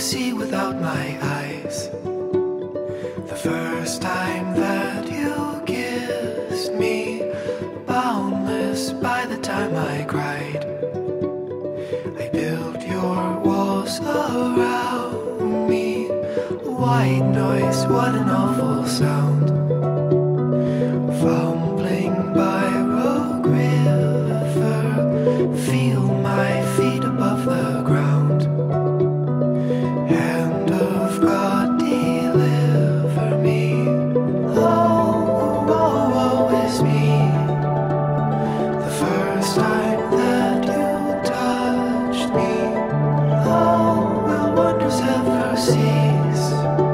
see without my eyes. The first time that you kissed me, boundless by the time I cried. I built your walls around me. White noise, what an awful sound. Fumbling by Rogue River, feel my feet above the ground. Hand of God, deliver me. Oh, woe, woe is me. The first time that you touched me, oh, will wonders ever cease?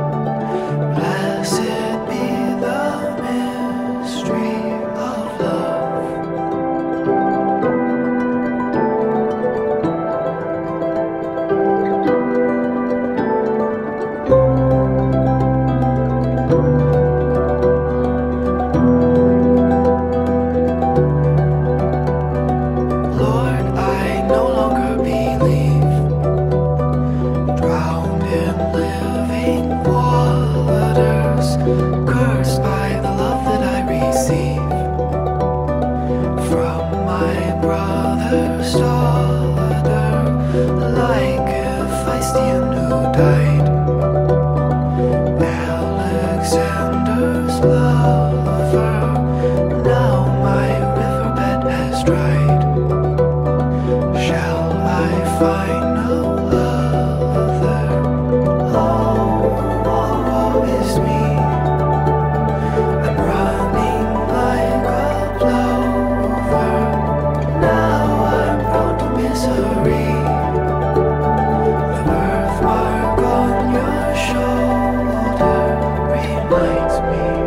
Blessed be the mystery of love. Lord, I no longer believe, drowned in living waters, cursed by the love that I receive from my brother's daughter, like Hephaestion who died. Alexander's lover, now my riverbed has dried. Shall I find no other? Oh, woe is me. I'm running like a plover. Now I'm prone to misery. The birthmark on your shoulder reminds me.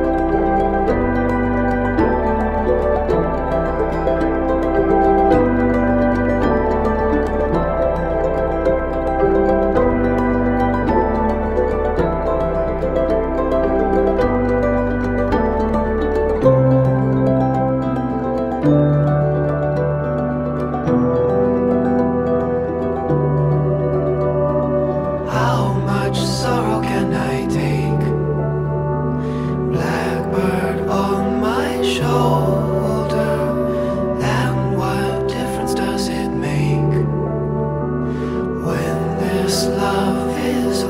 How much sorrow can I take? Blackbird on my shoulder, and what difference does it make? When this love is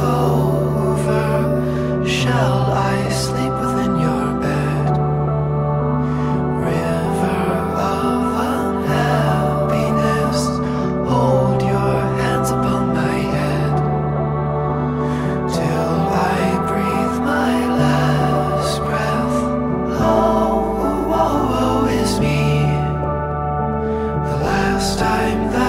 over, shall I sleep within your bed? River of unhappiness, hold your hands upon my head, till I breathe my last breath. Oh, woe, woe is me. The last time that